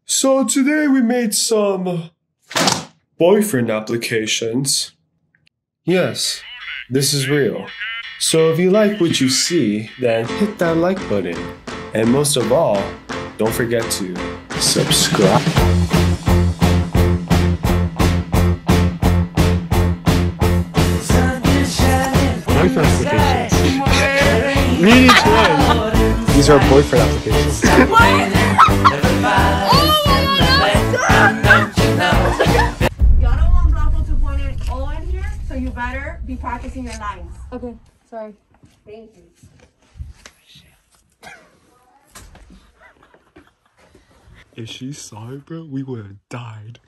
So today we made some boyfriend applications. Yes, this is real. So if you like what you see, then hit that like button. And most of all, don't forget to subscribe. Boyfriend applications. We need one. These are boyfriend applications. Y'all don't want Bravo 2.0 in here, so you better be practicing your lines. Okay, sorry. Thank you. If she saw it, bro, we would have died.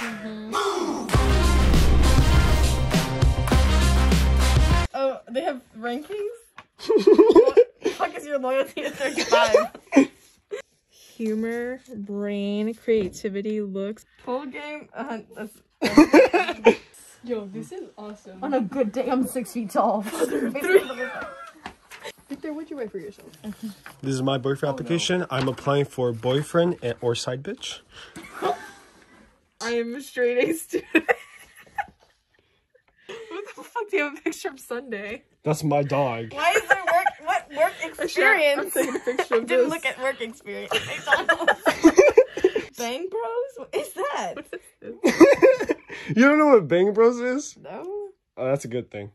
Oh, they have rankings? What the fuck is your loyalty to 35? Humor, brain, creativity, looks. Full game. Yo, this is awesome. On a good day, I'm 6 feet tall. Victor, what'd you write for yourself? This is my boyfriend application. I'm applying for boyfriend or side bitch. I am a straight A student. What the fuck do you have a picture of Sunday? That's my dog. Why is there work experience? I'm taking a picture of Didn't this. look at work experience. Bang Bros? What is that? You don't know what Bang Bros is? No. Oh, that's a good thing.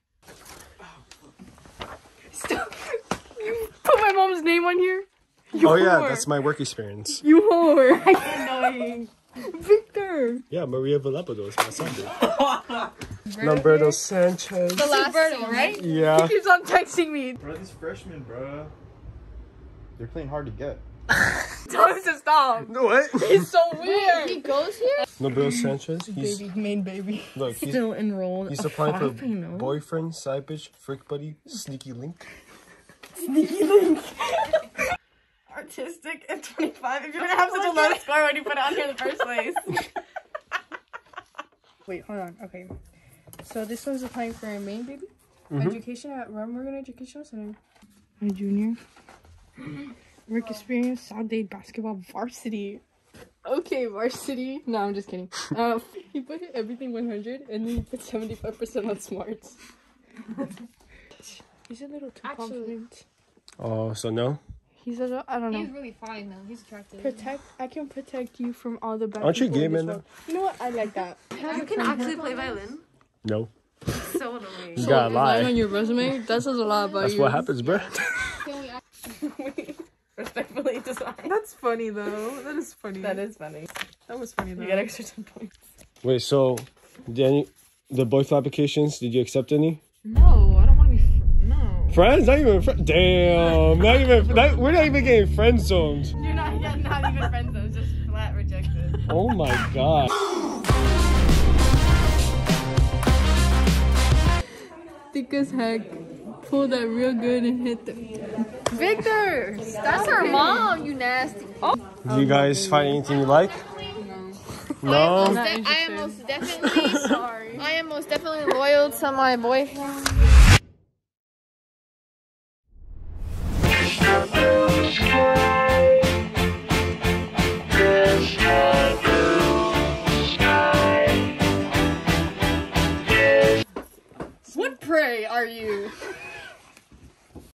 Stop. You put my mom's name on here? You Oh yeah, whore. that's my work experience. You whore. Annoying. Victor. Yeah, Maria Villalobos, my son. Lamberto Sanchez. The last one, right? Yeah. He keeps on texting me. Bro, these freshmen, bro. They're playing hard to get. Tell him to stop. No, what? He's so weird. He goes here? Lamberto Sanchez. He's Baby, main baby. look. He's Still enrolled. he's applying for know. boyfriend, side bitch, frick buddy, sneaky link. Artistic and 25. If you're gonna have such a low score, why do you put it on here in the first place? Wait, hold on. Okay. So this one's applying for a main baby. Education at Royal Morgan Educational Center. My junior. Work experience, South Dade basketball varsity. Okay, varsity. No, I'm just kidding. He put everything 100 and then he put 75% on smarts. He's a little too confident. Oh, so no? He's a little, I don't know. He's really fine though. He's attractive. I can protect you from all the bad Aren't you people in gay, this man? world. You know what? I like that. You can actually play violin. No. So annoying. You gotta Line lie. on your resume? That says a lot about That's you. what happens, bro. Can we act- Respectfully designed. That's funny though. That is funny. That is funny. That was funny though. You get extra 10 points. Wait, so the boyfriend applications, did you accept any? No, I don't want to be. No. Friends? Not even friends. Damn. Not even. We're not even getting friend zoned. You're not even friends, though. It's just flat rejected. Oh my god. Thick as heck. Pull that real good and hit the. Victor! That's her mom, you nasty. Do you guys find anything you like? No. I am most definitely sorry. I am most definitely loyal to my boyfriend.